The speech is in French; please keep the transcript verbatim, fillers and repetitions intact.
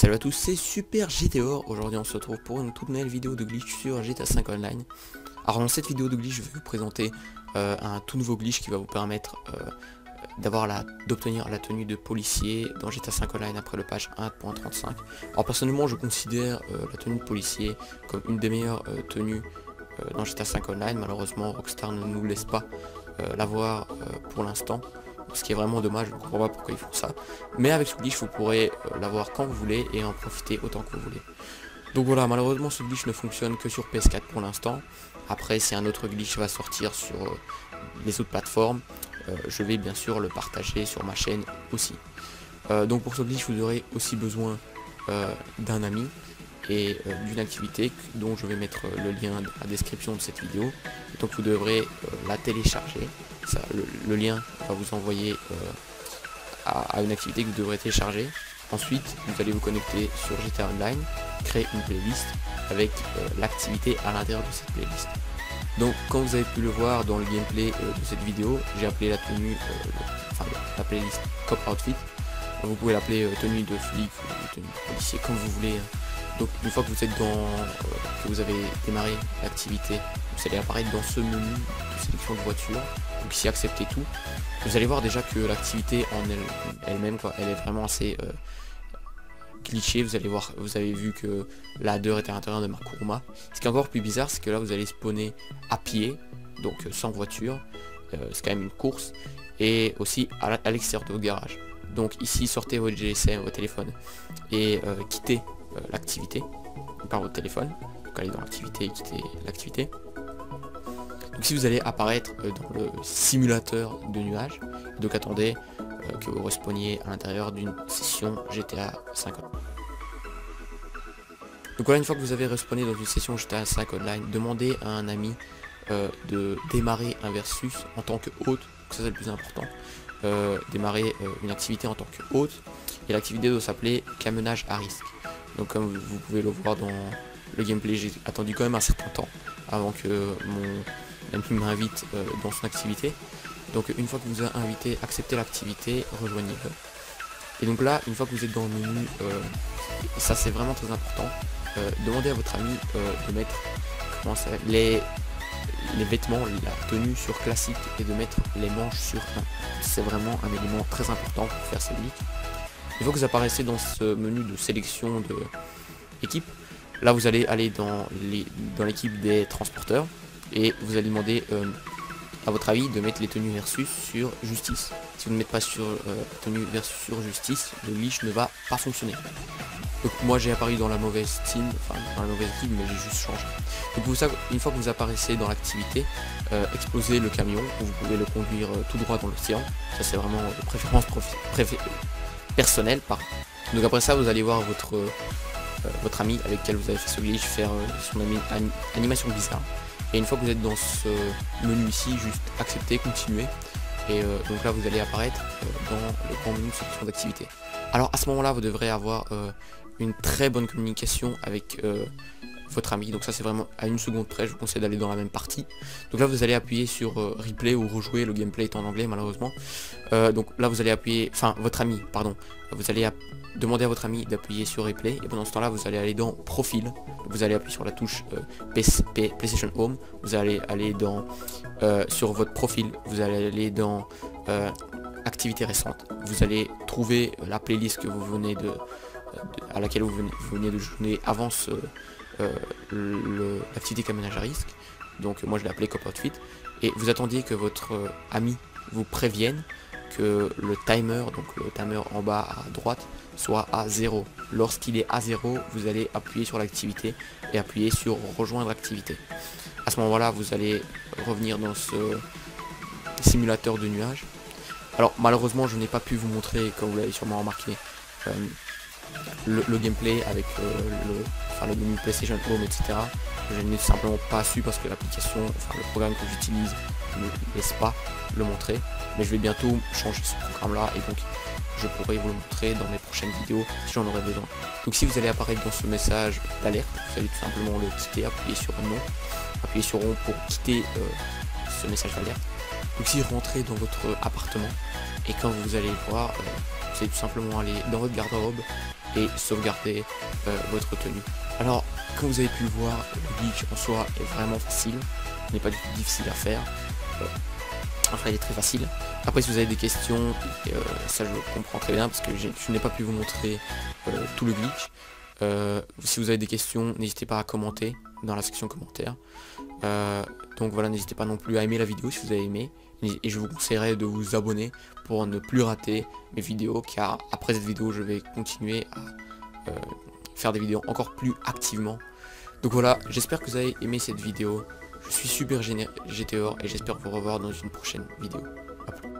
Salut à tous, c'est Super G T O. Aujourd'hui on se retrouve pour une toute nouvelle vidéo de glitch sur G T A cinq Online. Alors dans cette vidéo de glitch je vais vous présenter euh, un tout nouveau glitch qui va vous permettre euh, d'avoir la d'obtenir la tenue de policier dans G T A cinq Online après le patch un point trente-cinq. Alors personnellement je considère euh, la tenue de policier comme une des meilleures euh, tenues euh, dans G T A cinq Online. Malheureusement Rockstar ne nous laisse pas euh, l'avoir euh, pour l'instant. Ce qui est vraiment dommage, je ne comprends pas pourquoi ils font ça. Mais avec ce glitch, vous pourrez euh, l'avoir quand vous voulez et en profiter autant que vous voulez. Donc voilà, malheureusement ce glitch ne fonctionne que sur P S quatre pour l'instant. Après, si un autre glitch va sortir sur euh, les autres plateformes, euh, je vais bien sûr le partager sur ma chaîne aussi. Euh, donc pour ce glitch, vous aurez aussi besoin euh, d'un ami et euh, d'une activité dont je vais mettre euh, le lien dans la description de cette vidéo. Et donc vous devrez euh, la télécharger. Ça, le, le lien va vous envoyer euh, à, à une activité que vous devrez télécharger. Ensuite, vous allez vous connecter sur G T A Online, créer une playlist avec euh, l'activité à l'intérieur de cette playlist. Donc, comme vous avez pu le voir dans le gameplay euh, de cette vidéo, j'ai appelé la tenue, euh, le, enfin la playlist Cop Outfit. Vous pouvez l'appeler euh, tenue de flic ou tenue de policier, comme vous voulez. Donc, une fois que vous êtes dans, euh, que vous avez démarré l'activité, vous allez apparaître dans ce menu de sélection de voiture. Donc ici acceptez tout. Vous allez voir déjà que l'activité en elle elle-même quoi, elle est vraiment assez euh, glitchée. Vous allez voir, vous avez vu que la header était à l'intérieur de ma Kuruma. Ce qui est encore plus bizarre, c'est que là vous allez spawner à pied, donc euh, sans voiture. Euh, c'est quand même une course. Et aussi à l'extérieur de vos garages. Donc ici sortez votre G S M, votre téléphone et euh, quittez euh, l'activité par votre téléphone. Donc allez dans l'activité et quittez l'activité. Donc si vous allez apparaître euh, dans le simulateur de nuages, donc attendez euh, que vous respawniez à l'intérieur d'une session G T A cinq. Donc voilà, une fois que vous avez respawné dans une session G T A cinq Online, demandez à un ami euh, de démarrer un versus en tant que hôte, ça c'est le plus important, euh, démarrer euh, une activité en tant que hôte, et l'activité doit s'appeler camionnage à risque. Donc comme vous pouvez le voir dans le gameplay, j'ai attendu quand même un certain temps avant que mon ami m'invite euh, dans son activité. Donc une fois que vous a invité, acceptez l'activité, rejoignez-le. Et donc là, une fois que vous êtes dans le menu, euh, ça c'est vraiment très important, euh, demandez à votre ami euh, de mettre comment ça, les, les vêtements, la tenue sur classique et de mettre les manches sur un. C'est vraiment un élément très important pour faire ces glitch. Une fois que vous apparaissez dans ce menu de sélection de équipe, là vous allez aller dans les dans l'équipe des transporteurs et vous allez demander euh, à votre avis de mettre les tenues versus sur justice. Si vous ne mettez pas sur euh, tenue versus sur justice, le glitch ne va pas fonctionner. Donc moi j'ai apparu dans la mauvaise team, enfin dans la mauvaise équipe, mais j'ai juste changé. Donc vous savez, une fois que vous apparaissez dans l'activité, euh, explosez le camion, vous pouvez le conduire euh, tout droit dans l'océan. Ça c'est vraiment de préférence préfé personnelle. Par. Donc après ça vous allez voir votre euh, votre ami avec lequel vous avez fait ce glitch faire euh, son ami an animation bizarre. Et une fois que vous êtes dans ce menu ici, juste accepter, continuer. Et euh, donc là vous allez apparaître euh, dans le grand menu sélection d'activité. Alors à ce moment là vous devrez avoir euh, une très bonne communication avec euh, votre ami. Donc ça c'est vraiment à une seconde près, je vous conseille d'aller dans la même partie. Donc là vous allez appuyer sur euh, replay ou rejouer, le gameplay est en anglais malheureusement. Euh, donc là vous allez appuyer, enfin votre ami, pardon, vous allez demander à votre ami d'appuyer sur replay et pendant ce temps là vous allez aller dans profil, vous allez appuyer sur la touche euh, P C, P, PlayStation Home, vous allez aller dans euh, sur votre profil, vous allez aller dans euh, activité récente, vous allez trouver la playlist que vous venez de, de à laquelle vous venez, vous venez de jouer avant ce euh, l'activité camionnage à risque. Donc moi je l'ai appelé Cop Outfit et vous attendiez que votre euh, ami vous prévienne que le timer, donc le timer en bas à droite, soit à zéro. Lorsqu'il est à zéro, vous allez appuyer sur l'activité et appuyer sur rejoindre l'activité. À ce moment là vous allez revenir dans ce simulateur de nuages. Alors malheureusement je n'ai pas pu vous montrer, comme vous l'avez sûrement remarqué, euh, le, le gameplay avec euh, le, enfin, le menu PlayStation Home, et cetera. Je n'ai simplement pas su parce que l'application, enfin le programme que j'utilise ne laisse pas le montrer. Mais je vais bientôt changer ce programme là et donc je pourrai vous le montrer dans mes prochaines vidéos si j'en aurai besoin. Donc si vous allez apparaître dans ce message d'alerte, vous allez tout simplement le quitter, appuyer sur non, appuyer sur rond pour quitter euh, ce message d'alerte. Donc si vous rentrez dans votre appartement et quand vous allez voir, euh, vous allez tout simplement aller dans votre garde-robe et sauvegarder euh, votre tenue. Alors, comme vous avez pu le voir, le glitch en soi est vraiment facile, il n'est pas du tout difficile à faire. Euh, enfin, il est très facile. Après, si vous avez des questions, et, euh, ça je comprends très bien parce que je n'ai pas pu vous montrer euh, tout le glitch. Euh, si vous avez des questions, n'hésitez pas à commenter dans la section commentaires. Euh, donc voilà, n'hésitez pas non plus à aimer la vidéo si vous avez aimé. Et je vous conseillerais de vous abonner pour ne plus rater mes vidéos, car après cette vidéo, je vais continuer à euh, faire des vidéos encore plus activement. Donc voilà, j'espère que vous avez aimé cette vidéo. Je suis Super G T O et j'espère vous revoir dans une prochaine vidéo. À plus.